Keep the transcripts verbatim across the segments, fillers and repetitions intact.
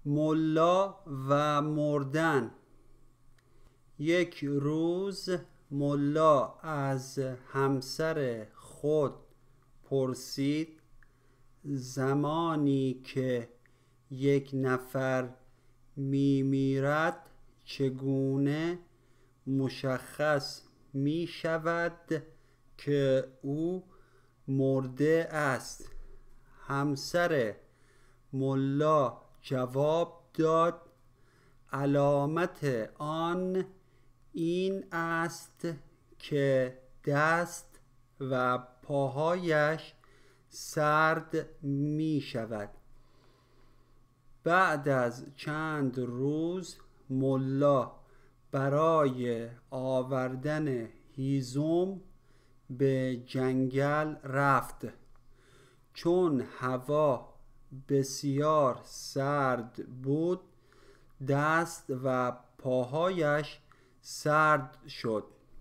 ملا و مردن. یک روز ملا از همسر خود پرسید زمانی که یک نفر می میرد چگونه مشخص می شود که او مرده است؟ همسر ملا جواب داد علامت آن این است که دست و پاهایش سرد می شود. بعد از چند روز ملا برای آوردن هیزم به جنگل رفت. چون هوا بسیار سرد بود دست و پاهایش سرد شد.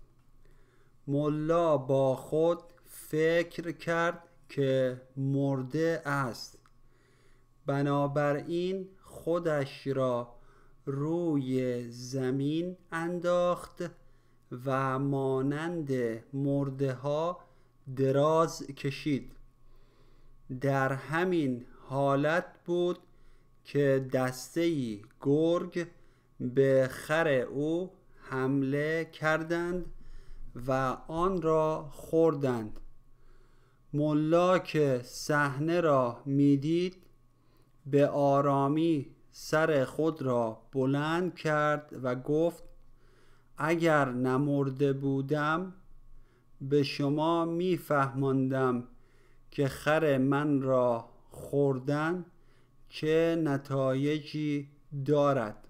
ملا با خود فکر کرد که مرده است، بنابراین خودش را روی زمین انداخت و مانند مرده ها دراز کشید. در همین حالت بود که دسته‌ای گرگ به خر او حمله کردند و آن را خوردند. ملا که صحنه را میدید به آرامی سر خود را بلند کرد و گفت اگر نمرده بودم به شما میفهماندم که خر من را خوردن چه نتایجی دارد.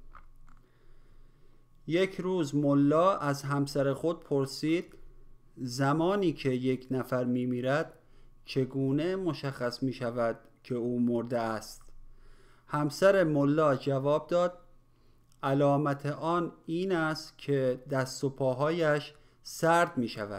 یک روز ملا از همسر خود پرسید زمانی که یک نفر می میرد چگونه مشخص می شود که او مرده است؟ همسر ملا جواب داد علامت آن این است که دست و پاهایش سرد می شود.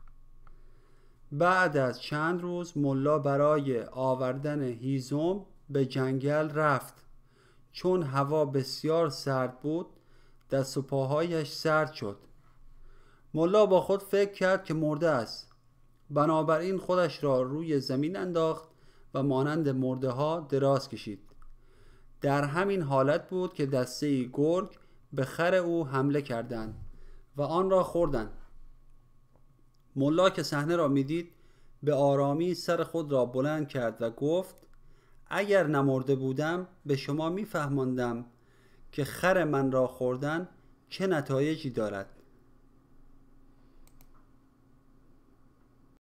بعد از چند روز ملا برای آوردن هیزم به جنگل رفت. چون هوا بسیار سرد بود دست و پاهایش سرد شد. ملا با خود فکر کرد که مرده است، بنابراین خودش را روی زمین انداخت و مانند مرده ها دراز کشید. در همین حالت بود که دسته‌ای گرگ به خر او حمله کردند و آن را خوردند. ملا که صحنه را میدید به آرامی سر خود را بلند کرد و گفت اگر نمرده بودم به شما میفهماندم که خر من را خوردن چه نتایجی دارد.